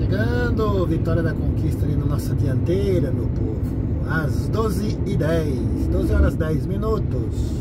chegando, Vitória da Conquista ali na nossa dianteira, meu povo. Às 12h10, 12 horas 10 minutos.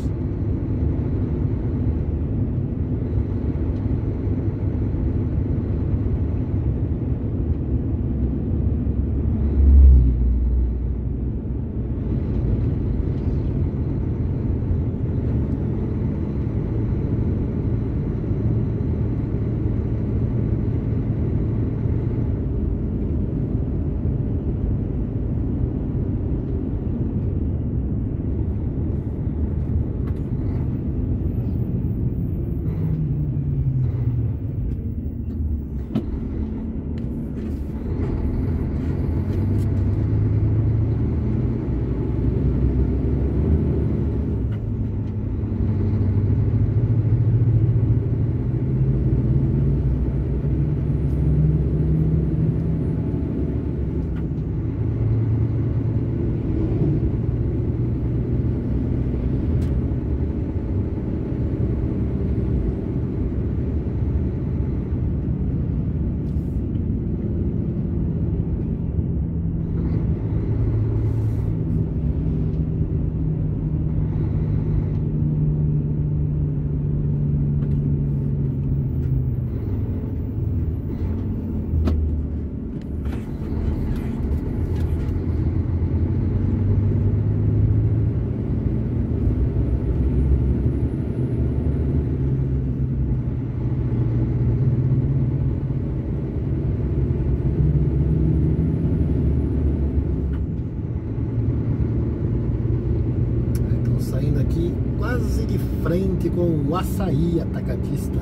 Saindo aqui quase de frente com o Açaí Atacadista,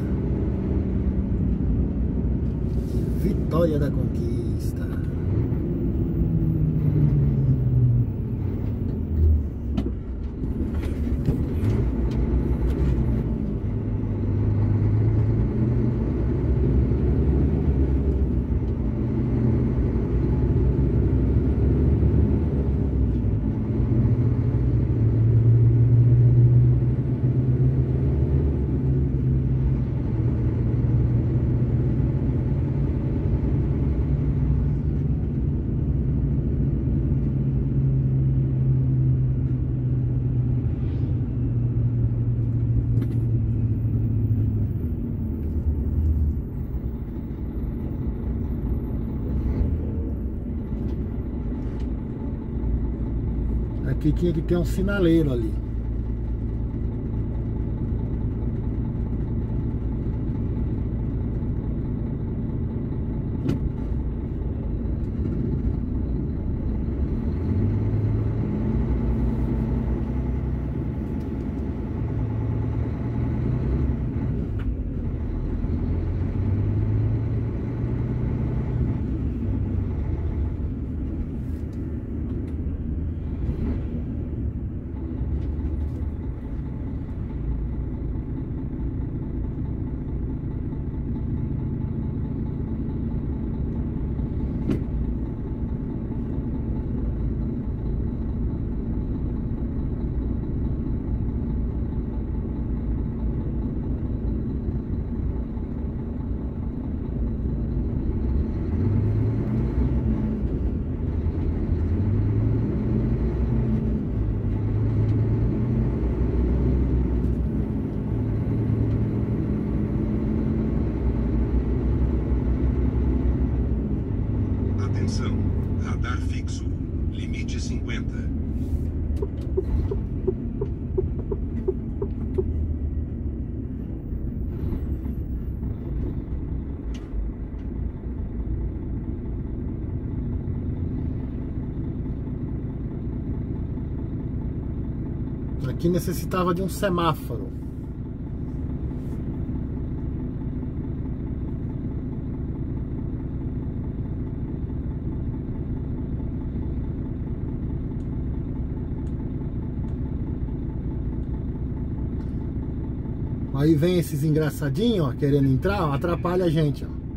Vitória da Conquista. Aqui tinha que ter um sinaleiro ali. Atenção, radar fixo, limite 50. Aqui necessitava de um semáforo. Aí vem esses engraçadinhos, ó, querendo entrar, ó, atrapalha a gente, ó.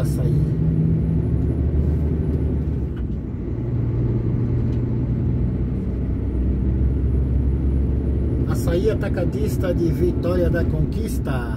Açaí. Açaí Atacadista de Vitória da Conquista.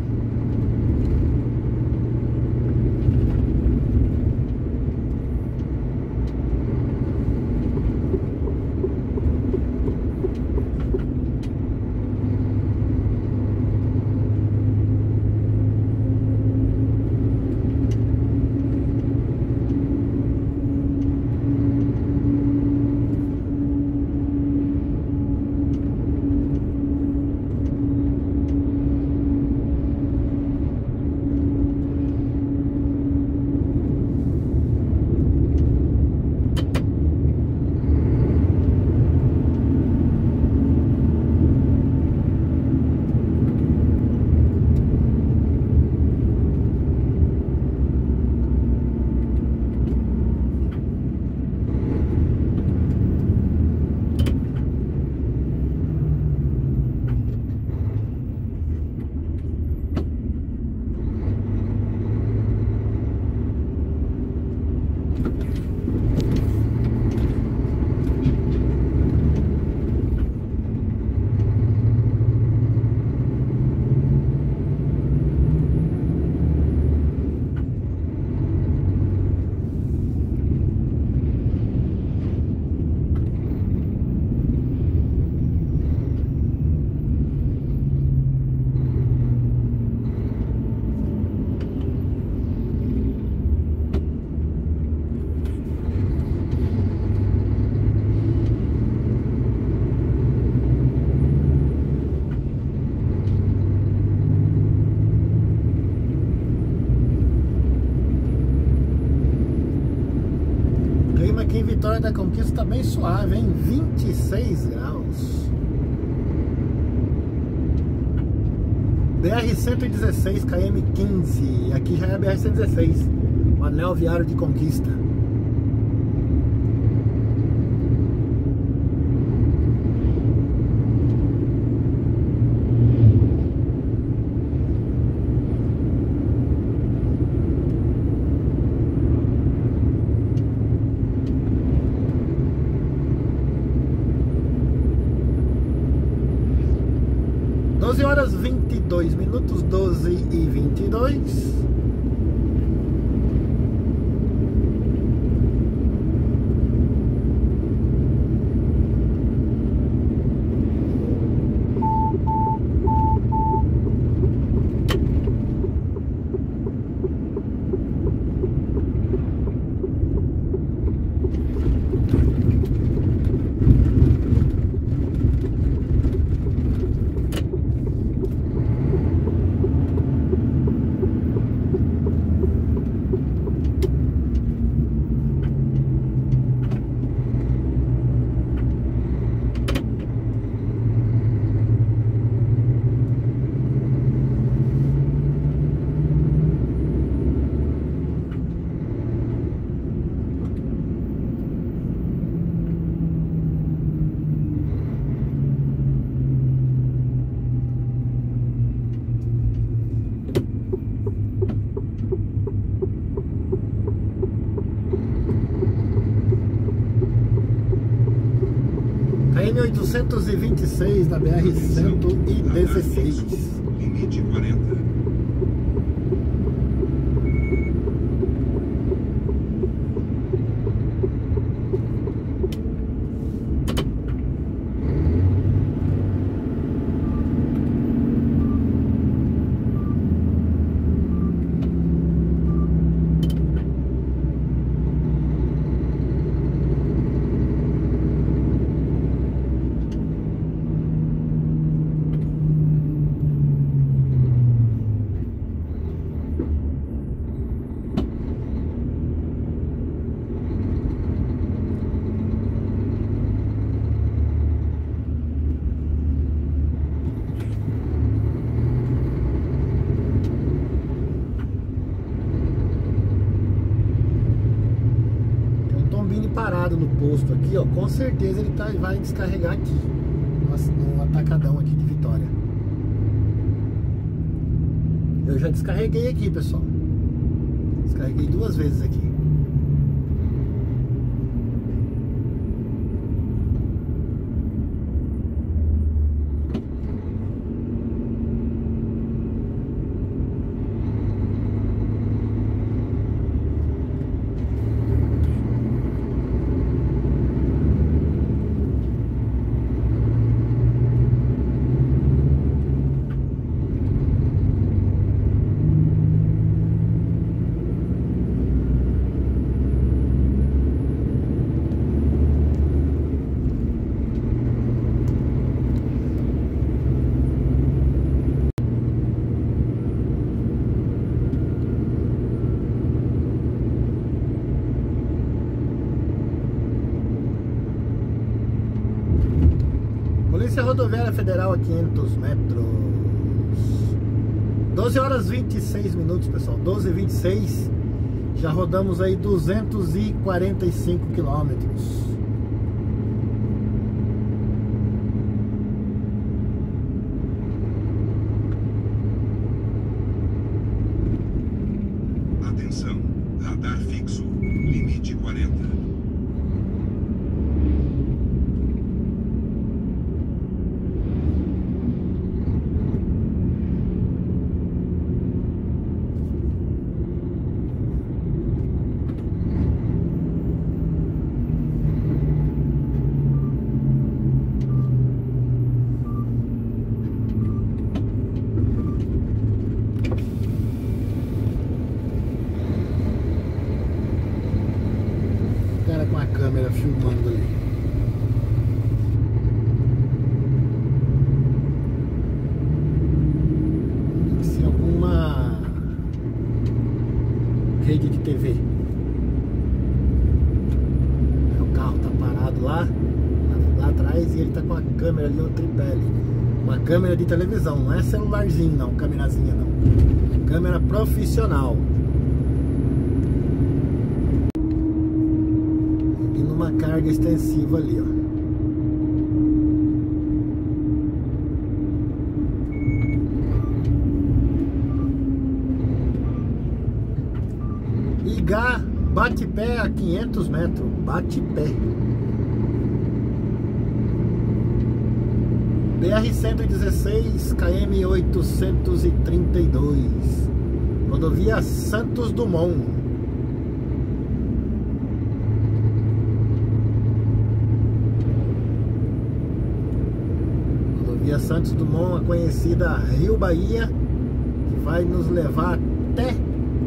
Aqui em Vitória da Conquista tá bem suave, hein? 26 graus. BR-116, KM-15. Aqui já é a BR-116, o anel viário de Conquista. Horas 22 minutos, 12h22. KM-826 da BR-116. Limite 40. Parado no posto aqui, ó, com certeza ele vai descarregar aqui no atacadão aqui de Vitória. Eu já descarreguei aqui, pessoal. Carreguei 2 vezes aqui. Polícia Rodoviária Federal a 500 metros. 12 horas 26 minutos, pessoal. 12h26. Já rodamos aí 245 quilômetros. Atenção, radar fixo, limite 40. Com a câmera filmando ali. Deve ser alguma rede de TV. O carro tá parado lá atrás e ele tá com a câmera ali no tripé ali. Uma câmera de televisão, não é celularzinho não, câmerazinha não. Câmera profissional. Uma carga extensiva ali, ó. Igá, bate-pé a 500 metros, bate-pé. BR-116, KM 832, rodovia Santos Dumont. Rodovia Santos Dumont, a conhecida Rio Bahia, que vai nos levar até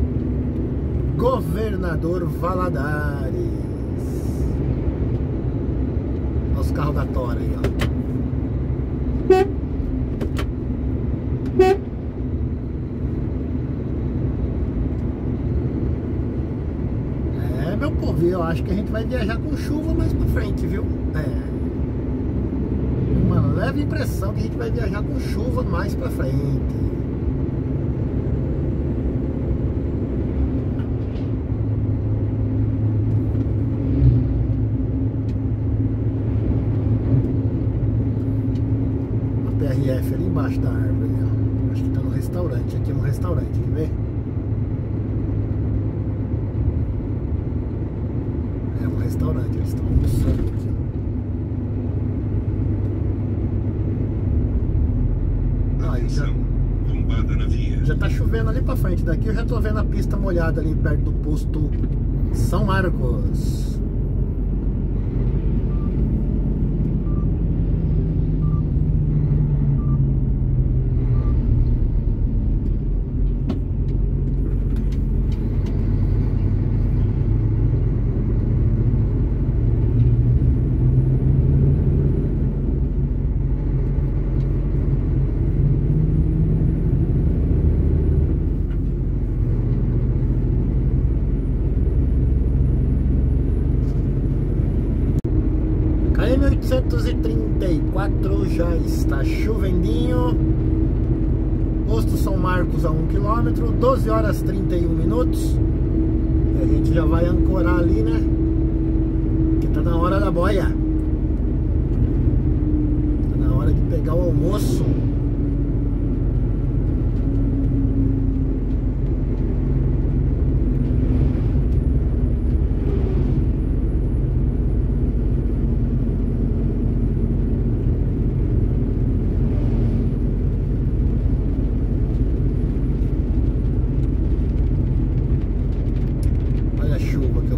Governador Valadares. Olha os carros da Tora aí, ó. É, meu povo, eu acho que a gente vai viajar com chuva mais pra frente, viu? Uma leve impressão que a gente vai viajar com chuva mais pra frente. PRF ali embaixo da árvore, ó. Acho que tá no restaurante. Aqui é um restaurante, quer ver? É um restaurante, eles estão almoçando aqui. Atenção, lombada na via. Já tá chovendo ali pra frente. Daqui eu já tô vendo a pista molhada ali perto do posto São Marcos. KM 834 já está chovendinho. Posto São Marcos a 1 km, 12 horas 31 minutos. E a gente já vai ancorar ali, né? Que tá na hora da boia. Tá na hora de pegar o almoço.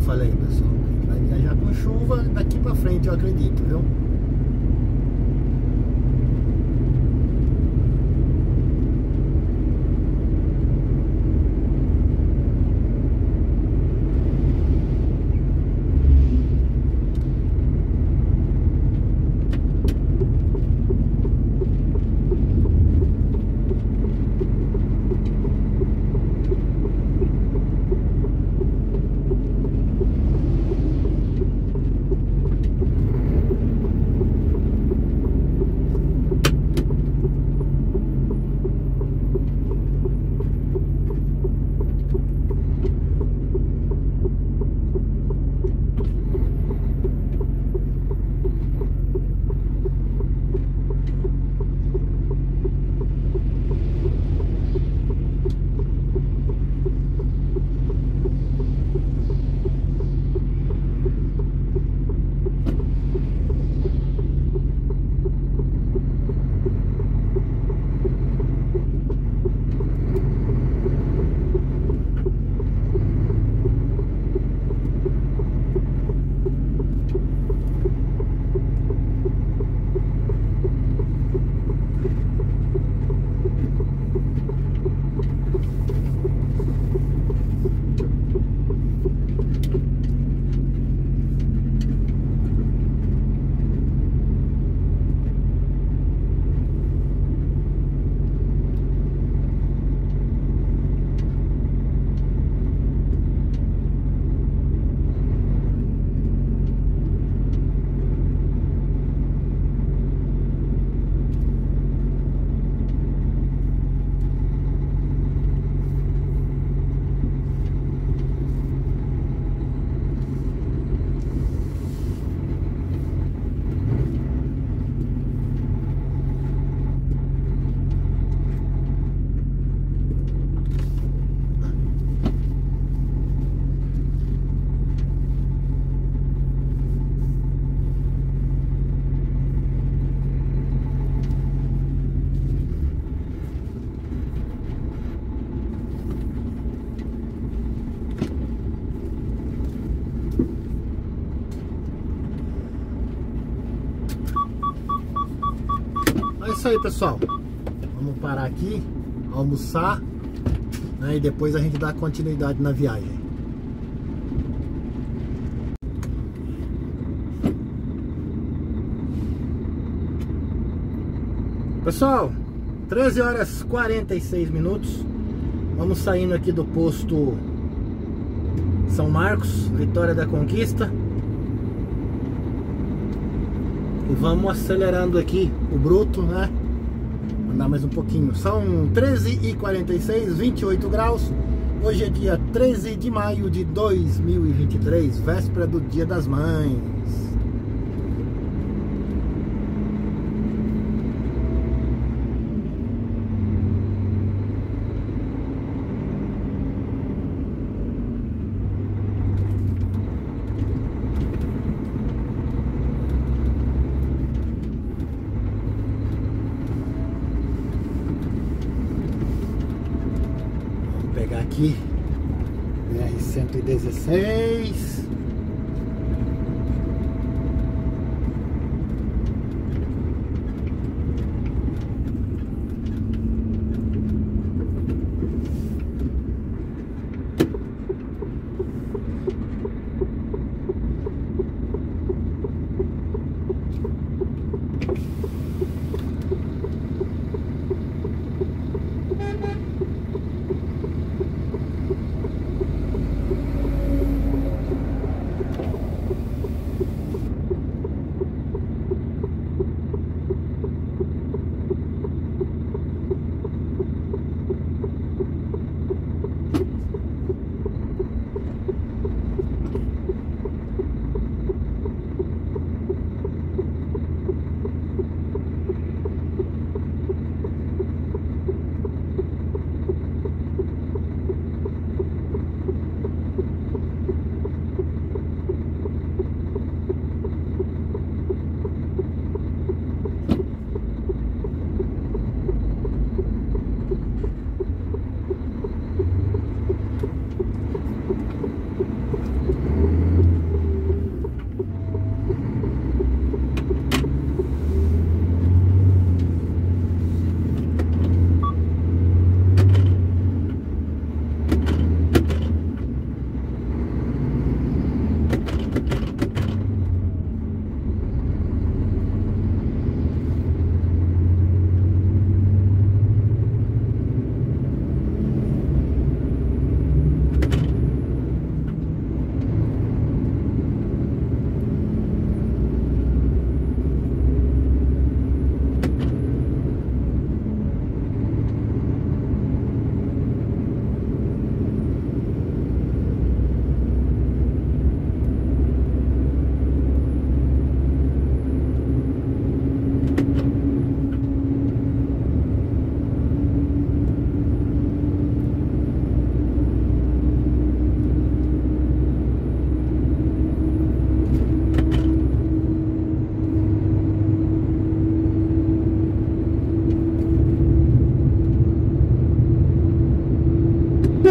falei, pessoal. Vai viajar com chuva daqui pra frente, eu acredito, viu? É isso aí, pessoal. Vamos parar aqui, almoçar, né, e depois a gente dá continuidade na viagem. Pessoal, 13 horas 46 minutos. Vamos saindo aqui do posto São Marcos, Vitória da Conquista. E vamos acelerando aqui o bruto, né? Andar mais um pouquinho. São 13h46, 28 graus. Hoje é dia 13 de maio de 2023, véspera do Dia das Mães. Aqui, BR-116.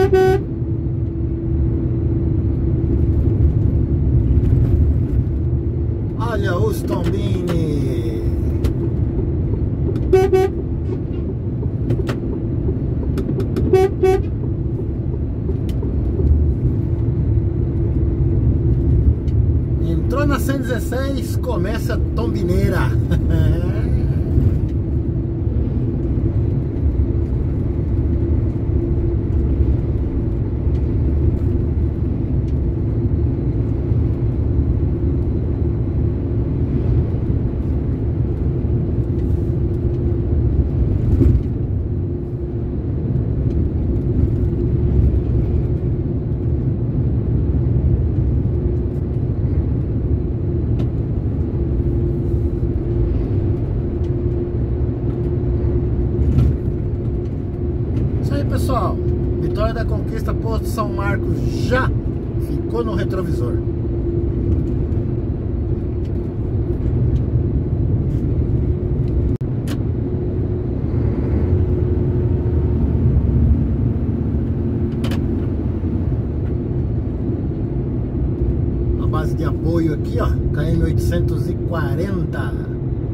Olha os Tombini. Entrou na 116, começa a tombineira. Pessoal, Vitória da Conquista, Posto São Marcos já ficou no retrovisor. A base de apoio aqui, ó, KM 840.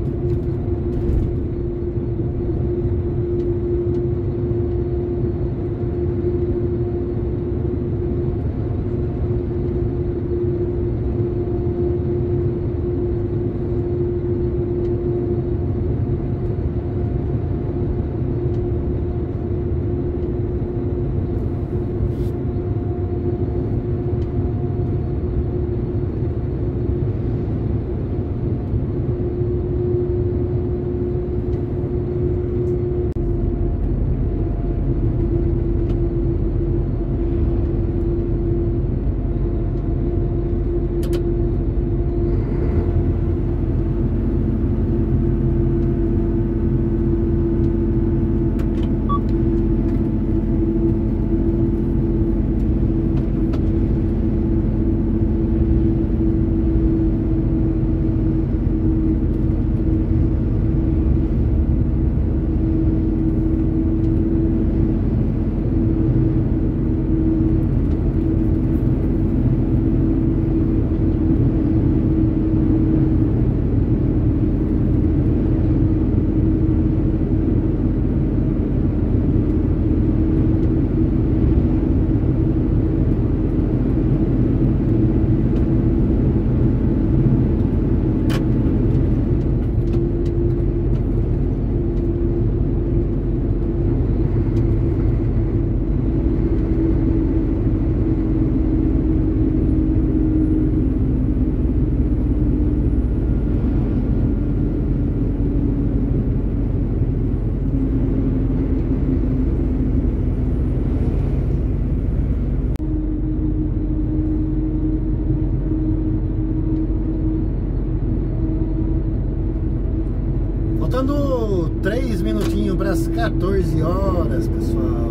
Faltando 3 minutinhos para as 14 horas, pessoal.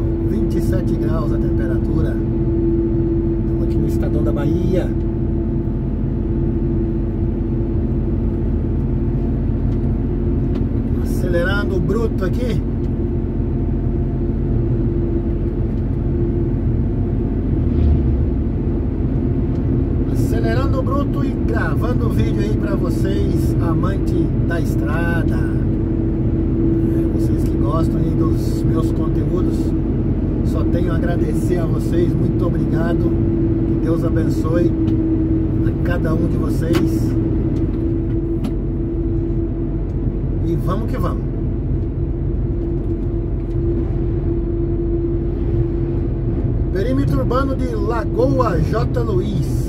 27 graus a temperatura. Estamos aqui no Estadão da Bahia. Acelerando o bruto aqui. Acelerando o bruto e gravando o vídeo aí para vocês, amante da estrada. Vocês que gostam aí dos meus conteúdos, só tenho a agradecer a vocês. Muito obrigado. Que Deus abençoe a cada um de vocês. E vamos que vamos. Perímetro urbano de Lagoa J. Luiz.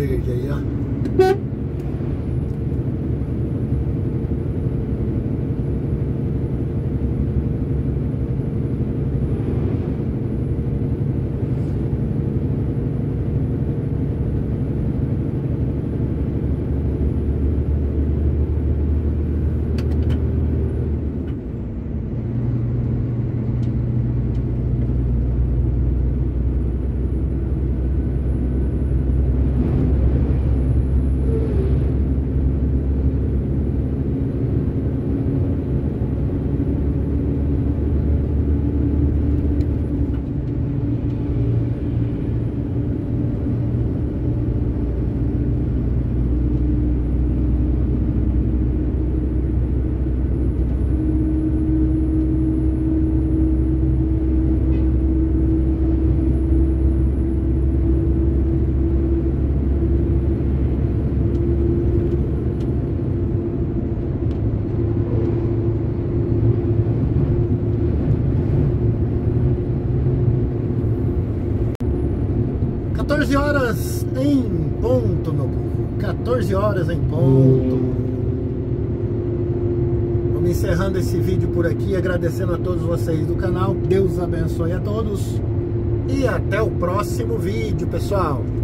verde aí, ó. Horas em ponto, meu povo. 14 horas em ponto. Vamos encerrando esse vídeo por aqui, agradecendo a todos vocês do canal. Deus abençoe a todos e até o próximo vídeo, pessoal.